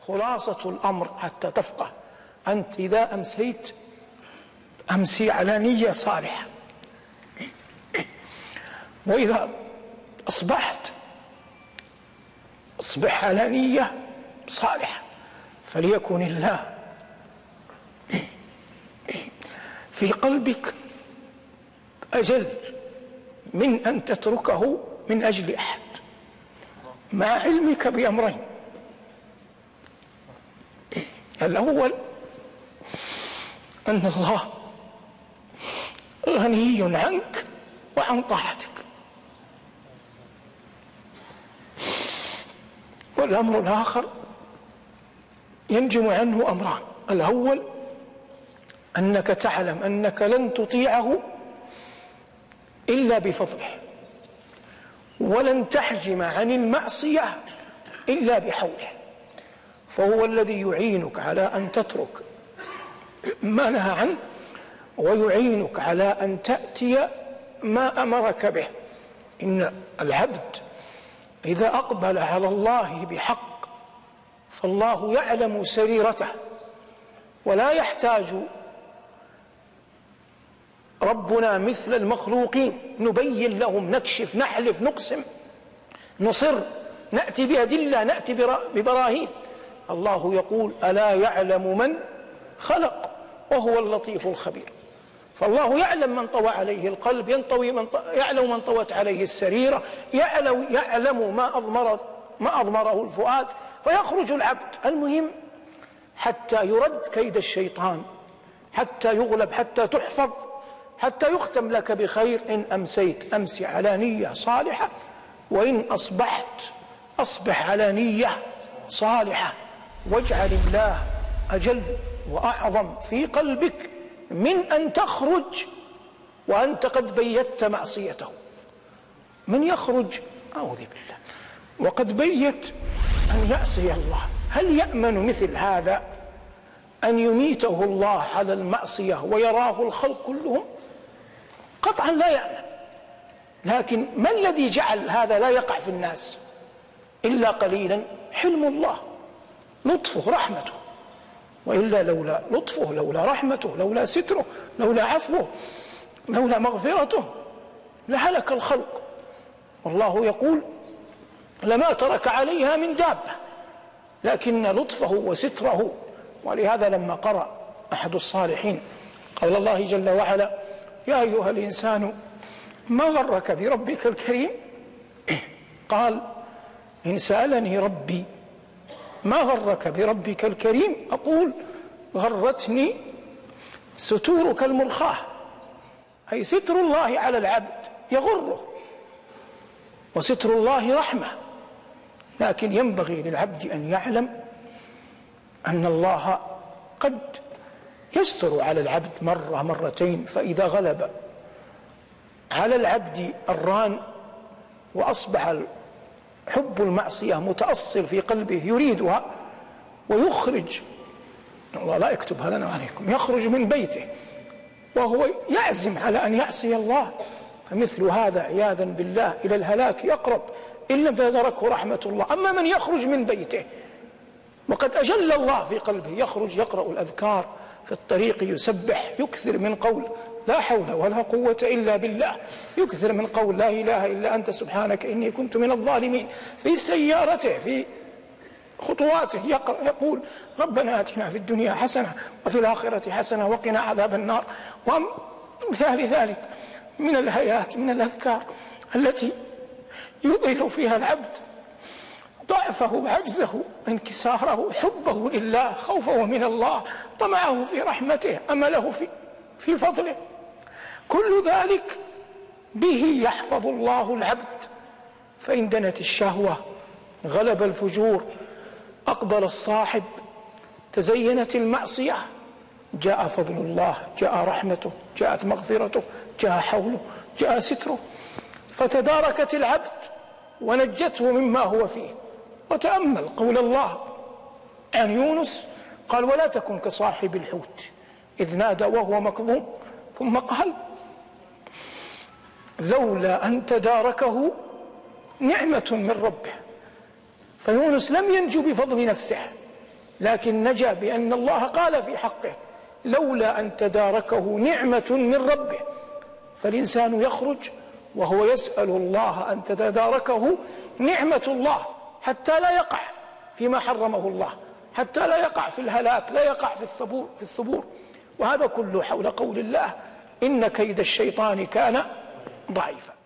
خلاصة الأمر حتى تفقه: أنت إذا أمسيت أمسي على نية صالحة، وإذا أصبحت أصبح على نية صالحة، فليكن الله في قلبك أجل من أن تتركه من أجل أحد، مع علمك بأمرين: الأول أن الله غني عنك وعن طاعتك، والأمر الآخر ينجم عنه أمران: الأول أنك تعلم أنك لن تطيعه إلا بفضله، ولن تحجم عن المعصية إلا بحوله، فهو الذي يعينك على أن تترك ما نهى عنه، ويعينك على أن تأتي ما أمرك به. إن العبد إذا أقبل على الله بحق فالله يعلم سريرته، ولا يحتاج ربنا مثل المخلوقين نبين لهم، نكشف، نحلف، نقسم، نصر، نأتي بأدلة، نأتي ببراهين. الله يقول: ألا يعلم من خلق وهو اللطيف الخبير. فالله يعلم من طوى عليه القلب، يعلم من طوت عليه السريرة، يعلم ما أضمره الفؤاد، فيخرج العبد. المهم حتى يرد كيد الشيطان، حتى يغلب، حتى تحفظ، حتى يختم لك بخير. إن أمسيت أمسي على نية صالحة، وإن أصبحت أصبح على نية صالحة، واجعل الله أجل وأعظم في قلبك من أن تخرج وأنت قد بيت معصيته. من يخرج أعوذ بالله وقد بيت أن يعصي الله، هل يأمن مثل هذا أن يميته الله على المعصية ويراه الخلق كلهم؟ قطعا لا يأمن. لكن ما الذي جعل هذا لا يقع في الناس إلا قليلا؟ حلم الله، لطفه، رحمته. وإلا لولا لطفه، لولا رحمته، لولا ستره، لولا عفوه، لولا مغفرته لهلك الخلق. والله يقول: لما ترك عليها من دابة، لكن لطفه وستره. ولهذا لما قرأ أحد الصالحين قول الله جل وعلا: يا أيها الإنسان ما غرك بربك الكريم، قال: إن سألني ربي ما غرك بربك الكريم أقول: غرتني ستورك المرخاة، أي ستر الله على العبد يغره، وستر الله رحمة. لكن ينبغي للعبد أن يعلم أن الله قد يستر على العبد مرة مرتين، فإذا غلب على العبد الران وأصبح حب المعصية متأصل في قلبه يريدها، ويخرج، الله لا يكتبها لنا وعليكم، يخرج من بيته وهو يعزم على أن يعصي الله، فمثل هذا عياذا بالله إلى الهلاك يقرب إن لم تدركه رحمة الله. أما من يخرج من بيته وقد أجل الله في قلبه، يخرج يقرأ الأذكار في الطريق، يسبح، يكثر من قول لا حول ولا قوة إلا بالله، يكثر من قول لا إله إلا أنت سبحانك إني كنت من الظالمين، في سيارته، في خطواته يقول: ربنا آتنا في الدنيا حسنة وفي الآخرة حسنة وقنا عذاب النار. ومثال ذلك من الآيات، من الأذكار التي يظهر فيها العبد ضعفه، عجزه، انكساره، حبه لله، خوفه من الله، طمعه في رحمته، أمله في فضله. كل ذلك به يحفظ الله العبد. فإن دنت الشهوة، غلب الفجور، أقبل الصاحب، تزينت المعصية، جاء فضل الله، جاء رحمته، جاءت مغفرته، جاء حوله، جاء ستره، فتداركت العبد ونجته مما هو فيه. وتأمل قول الله عن يونس، قال: ولا تكن كصاحب الحوت إذ نادى وهو مكظوم، ثم قال: لولا أن تداركه نعمة من ربه. فيونس لم ينجو بفضل نفسه، لكن نجا بأن الله قال في حقه لولا أن تداركه نعمة من ربه. فالإنسان يخرج وهو يسأل الله أن تتداركه نعمة الله حتى لا يقع فيما حرمه الله، حتى لا يقع في الهلاك، لا يقع في الثبور. وهذا كله حول قول الله إن كيد الشيطان كان ضعيفا.